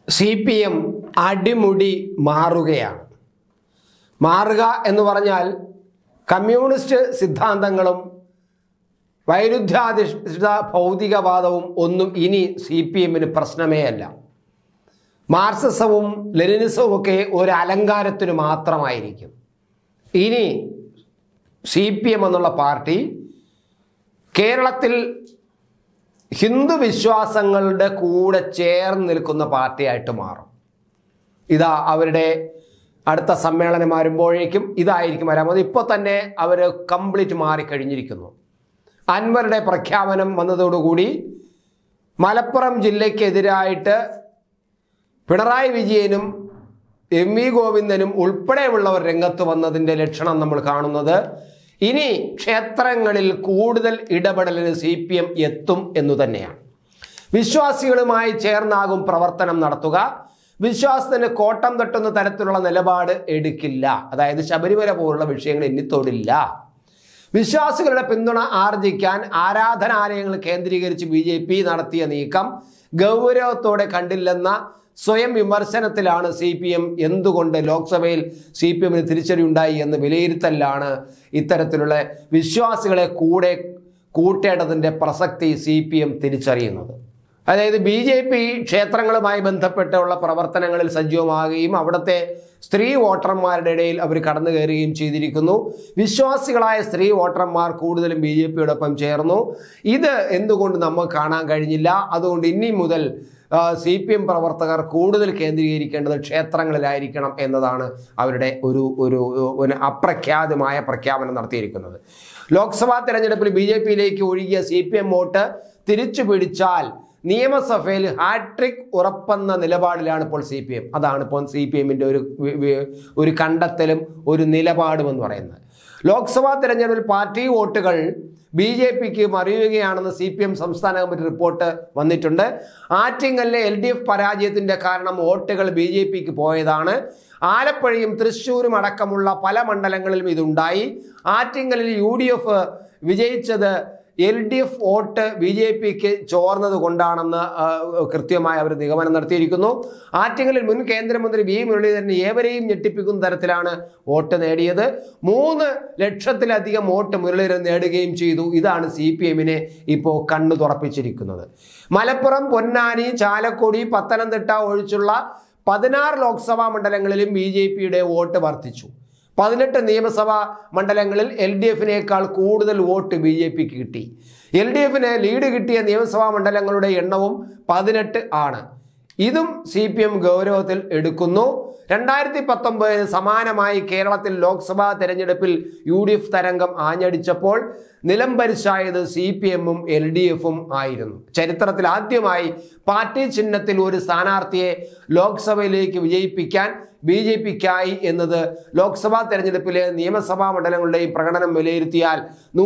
CPM അടിമുടി മാറുകയാണ്. മാറുക എന്ന് പറഞ്ഞാൽ കമ്മ്യൂണിസ്റ്റ് സിദ്ധാന്തങ്ങളും വൈരുദ്ധ്യാധിഷ്ഠിത ഭൗതികവാദവും ഒന്നും ഇനി CPMന് പ്രശ്നമേ അല്ല. മാർക്സിസവും ലെനിനിസവും ഒക്കെ ഒരു അലങ്കാരത്തിന് മാത്രമായിരിക്കും. ഇനി CPM എന്നുള്ള പാർട്ടി കേരളത്തിൽ ഹിന്ദു വിശ്വാസങ്ങളുടെ കൂടെ ചേർന്ന് നിൽക്കുന്ന പാർട്ടിയായിട്ട് മാറും. ഇതാ അവരുടെ അടുത്ത സമ്മേളനം വരുമ്പോഴേക്കും ഇതായിരിക്കും വരാമത്. ഇപ്പോൾ തന്നെ അവർ കംപ്ലീറ്റ് മാറിക്കഴിഞ്ഞിരിക്കുന്നു. അൻവറുടെ പ്രഖ്യാപനം വന്നതോടുകൂടി മലപ്പുറം ജില്ലയ്ക്കെതിരായിട്ട് പിണറായി വിജയനും MV ഗോവിന്ദനും ഉൾപ്പെടെയുള്ളവർ രംഗത്ത് വന്നതിൻ്റെ ലക്ഷണം നമ്മൾ കാണുന്നത് ഇനി ക്ഷേത്രങ്ങളിൽ കൂടുതൽ ഇടപെടലിന് CPM എത്തും എന്നു തന്നെയാണ്. വിശ്വാസികളുമായി ചേർന്നാകും പ്രവർത്തനം നടത്തുക. വിശ്വാസത്തിന് കോട്ടം തട്ടുന്ന തരത്തിലുള്ള നിലപാട് എടുക്കില്ല. അതായത് ശബരിമല പോലുള്ള വിഷയങ്ങൾ ഇനി തൊടില്ല. വിശ്വാസികളുടെ പിന്തുണ ആർജിക്കാൻ ആരാധനാലയങ്ങൾ കേന്ദ്രീകരിച്ച് BJP നടത്തിയ നീക്കം ഗൗരവത്തോടെ കണ്ടില്ലെന്ന സ്വയം വിമർശനത്തിലാണ് CPM. എന്തുകൊണ്ട് ലോക്സഭയിൽ CPMന് തിരിച്ചടിയുണ്ടായി എന്ന് വിലയിരുത്തലാണ് ഇത്തരത്തിലുള്ള വിശ്വാസികളെ കൂടെ കൂട്ടേണ്ടതിൻ്റെ പ്രസക്തി CPM തിരിച്ചറിയുന്നത്. അതായത് BJP ക്ഷേത്രങ്ങളുമായി ബന്ധപ്പെട്ടുള്ള പ്രവർത്തനങ്ങളിൽ സജീവമാകുകയും അവിടുത്തെ സ്ത്രീ വോട്ടർമാരുടെ ഇടയിൽ അവർ കടന്നു കയറുകയും ചെയ്തിരിക്കുന്നു. വിശ്വാസികളായ സ്ത്രീ വോട്ടർമാർ കൂടുതലും BJPയോടൊപ്പം ചേർന്നു. ഇത് എന്തുകൊണ്ട് നമുക്ക് കാണാൻ കഴിഞ്ഞില്ല? അതുകൊണ്ട് ഇനി മുതൽ CPM പ്രവർത്തകർ കൂടുതൽ കേന്ദ്രീകരിക്കേണ്ടത് ക്ഷേത്രങ്ങളിലായിരിക്കണം എന്നതാണ് അവരുടെ ഒരു അപ്രഖ്യാതമായ പ്രഖ്യാപനം നടത്തിയിരിക്കുന്നത്. ലോക്സഭാ തെരഞ്ഞെടുപ്പിൽ BJPയിലേക്ക് ഒഴുകിയ CPM വോട്ട് തിരിച്ചു പിടിച്ചാൽ നിയമസഭയിൽ ഹാട്രിക് ഉറപ്പെന്ന നിലപാടിലാണ് ഇപ്പോൾ CPM. അതാണ് ഇപ്പോൾ CPMൻ്റെ ഒരു കണ്ടെത്തലും ഒരു നിലപാടും എന്ന് പറയുന്നത്. ലോക്സഭാ തെരഞ്ഞെടുപ്പിൽ പാർട്ടി വോട്ടുകൾ BJPക്ക് മറിയുകയാണെന്ന് CPM സംസ്ഥാന കമ്മിറ്റി റിപ്പോർട്ട് വന്നിട്ടുണ്ട്. ആറ്റിങ്ങലിലെ LDF പരാജയത്തിൻ്റെ കാരണം വോട്ടുകൾ BJPക്ക് പോയതാണ്. ആലപ്പുഴയും തൃശ്ശൂരും അടക്കമുള്ള പല മണ്ഡലങ്ങളിലും ഇതുണ്ടായി. ആറ്റിങ്ങലിൽ UDF വിജയിച്ചത് LDF വോട്ട് BJPക്ക് ചോർന്നത് കൊണ്ടാണെന്ന് കൃത്യമായി അവർ നിഗമനം നടത്തിയിരിക്കുന്നു. ആറ്റിങ്ങലിൽ മുൻ കേന്ദ്രമന്ത്രി V മുരളീധരൻ ഏവരെയും ഞെട്ടിപ്പിക്കുന്ന തരത്തിലാണ് വോട്ട് നേടിയത്. 3 ലക്ഷത്തിലധികം വോട്ട് മുരളീധരൻ നേടുകയും ചെയ്തു. ഇതാണ് CPMനെ ഇപ്പോൾ കണ്ണു തുറപ്പിച്ചിരിക്കുന്നത്. മലപ്പുറം, പൊന്നാനി, ചാലക്കുടി, പത്തനംതിട്ട ഒഴിച്ചുള്ള 16 ലോക്സഭാ മണ്ഡലങ്ങളിലും BJPയുടെ വോട്ട് വർദ്ധിച്ചു. 18 നിയമസഭാ മണ്ഡലങ്ങളിൽ LDFനേക്കാൾ കൂടുതൽ വോട്ട് BJPക്ക് കിട്ടി. LDFന് ലീഡ് കിട്ടിയ നിയമസഭാ മണ്ഡലങ്ങളുടെ എണ്ണവും 18 ആണ്. ഇതും CPM ഗൗരവത്തിൽ എടുക്കുന്നു. 2019 സമാനമായി കേരളത്തിൽ ലോക്സഭാ തെരഞ്ഞെടുപ്പിൽ UDF തരംഗം ആഞ്ഞടിച്ചപ്പോൾ നിലംപരിശായത് CPMഉം LDFും ആയിരുന്നു. ചരിത്രത്തിൽ ആദ്യമായി പാർട്ടി ചിഹ്നത്തിൽ ഒരു സ്ഥാനാർത്ഥിയെ ലോക്സഭയിലേക്ക് വിജയിപ്പിക്കാൻ BJPക്കായി എന്നത് ലോക്സഭാ തെരഞ്ഞെടുപ്പിലെ നിയമസഭാ മണ്ഡലങ്ങളുടെയും പ്രകടനം വിലയിരുത്തിയാൽ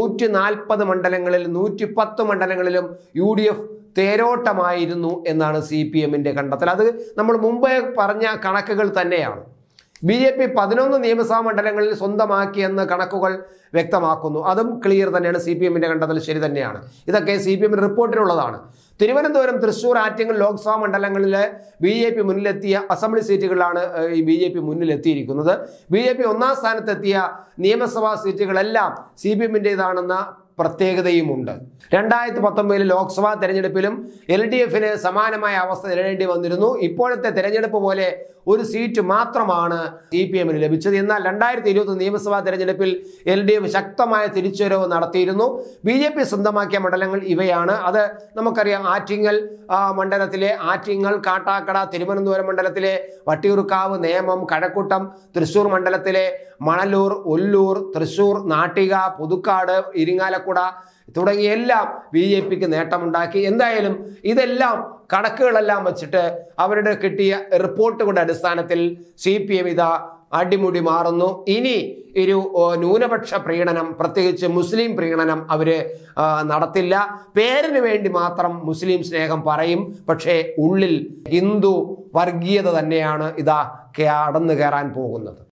140 മണ്ഡലങ്ങളിൽ 110 മണ്ഡലങ്ങളിലും UDF തേരോട്ടമായിരുന്നു എന്നാണ് CPMൻ്റെ കണ്ടെത്തൽ. അത് നമ്മൾ മുമ്പേ പറഞ്ഞ കണക്കുകൾ തന്നെയാണ്. BJP 11 നിയമസഭാ മണ്ഡലങ്ങളിൽ സ്വന്തമാക്കിയെന്ന് കണക്കുകൾ വ്യക്തമാക്കുന്നു. അതും ക്ലിയർ തന്നെയാണ്. CPMൻ്റെ കണ്ടെത്തൽ ശരി തന്നെയാണ്. ഇതൊക്കെ CPMൻ്റെ റിപ്പോർട്ടിലുള്ളതാണ്. തിരുവനന്തപുരം, തൃശ്ശൂർ, ആറ്റിങ്ങൽ ലോക്സഭാ മണ്ഡലങ്ങളിൽ BJP മുന്നിലെത്തിയ അസംബ്ലി സീറ്റുകളാണ് ഈ BJP മുന്നിലെത്തിയിരിക്കുന്നത്. BJP 1ാം സ്ഥാനത്തെത്തിയ നിയമസഭാ സീറ്റുകളെല്ലാം CPMൻ്റേതാണെന്ന പ്രത്യേകതയുമുണ്ട്. 2019 ലോക്സഭാ തെരഞ്ഞെടുപ്പിലും LDFന് സമാനമായ അവസ്ഥ നേരിടേണ്ടി വന്നിരുന്നു. ഇപ്പോഴത്തെ തെരഞ്ഞെടുപ്പ് പോലെ ഒരു സീറ്റ് മാത്രമാണ് CPMന് ലഭിച്ചത്. എന്നാൽ 2020 നിയമസഭാ തെരഞ്ഞെടുപ്പിൽ LDF ശക്തമായ തിരിച്ചുവരവ് നടത്തിയിരുന്നു. BJP സ്വന്തമാക്കിയ മണ്ഡലങ്ങൾ ഇവയാണ്. അത് നമുക്കറിയാം. ആറ്റിങ്ങൽ മണ്ഡലത്തിലെ ആറ്റിങ്ങൽ, കാട്ടാക്കട, തിരുവനന്തപുരം മണ്ഡലത്തിലെ വട്ടിയൂർക്കാവ്, നേമം, കഴക്കൂട്ടം, തൃശ്ശൂർ മണ്ഡലത്തിലെ മണലൂർ, ഒല്ലൂർ, തൃശ്ശൂർ, നാട്ടിക, പുതുക്കാട്, ഇരിങ്ങാലക്കുട തുടങ്ങിയ എല്ലാം BJPക്ക് നേട്ടമുണ്ടാക്കി. എന്തായാലും ഇതെല്ലാം കണക്കുകളെല്ലാം വച്ചിട്ട് അവരുടെ കിട്ടിയ റിപ്പോർട്ടുകളുടെ അടിസ്ഥാനത്തിൽ CPM ഇതാ അടിമുടി മാറുന്നു. ഇനി ഒരു ന്യൂനപക്ഷ പ്രീണനം, പ്രത്യേകിച്ച് മുസ്ലിം പ്രീണനം അവർ നടത്തില്ല. പേരിന് വേണ്ടി മാത്രം മുസ്ലിം സ്നേഹം പറയും. പക്ഷേ ഉള്ളിൽ ഹിന്ദു വർഗീയത തന്നെയാണ് ഇതാ കടന്നു കയറാൻ പോകുന്നത്.